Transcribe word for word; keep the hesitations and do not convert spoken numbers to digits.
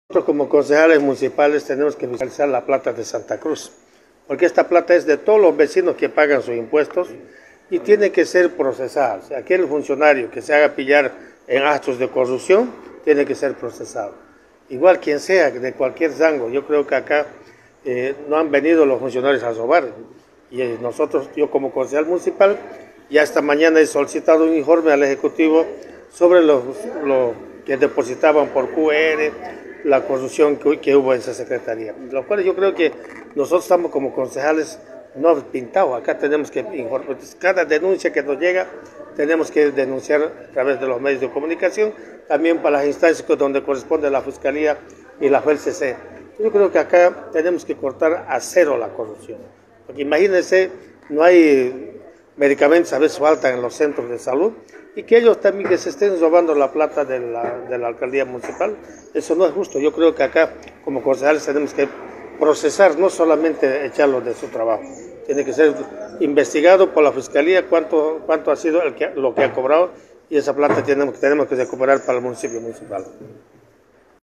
Nosotros como concejales municipales tenemos que fiscalizar la plata de Santa Cruz, porque esta plata es de todos los vecinos que pagan sus impuestos y tiene que ser procesada. O sea, aquel funcionario que se haga pillar en actos de corrupción tiene que ser procesado. Igual quien sea, de cualquier rango. Yo creo que acá eh, no han venido los funcionarios a robar. Y eh, nosotros, yo como concejal municipal, ya esta mañana he solicitado un informe al Ejecutivo sobre los, los que depositaban por Q R, la corrupción que, que hubo en esa secretaría. Lo cual yo creo que nosotros estamos como concejales no pintados. Acá tenemos que informar. Cada denuncia que nos llega, tenemos que denunciar a través de los medios de comunicación, también para las instancias donde corresponde la Fiscalía y la F E L C C. Yo creo que acá tenemos que cortar a cero la corrupción. Porque imagínense, no hay medicamentos, a veces faltan en los centros de salud, y que ellos también que se estén robando la plata de la, de la alcaldía municipal, eso no es justo. Yo creo que acá, como concejales, tenemos que procesar, no solamente echarlos de su trabajo. Tiene que ser investigado por la Fiscalía cuánto, cuánto ha sido el que, lo que ha cobrado, y esa plata tenemos, tenemos que recuperar para el municipio municipal.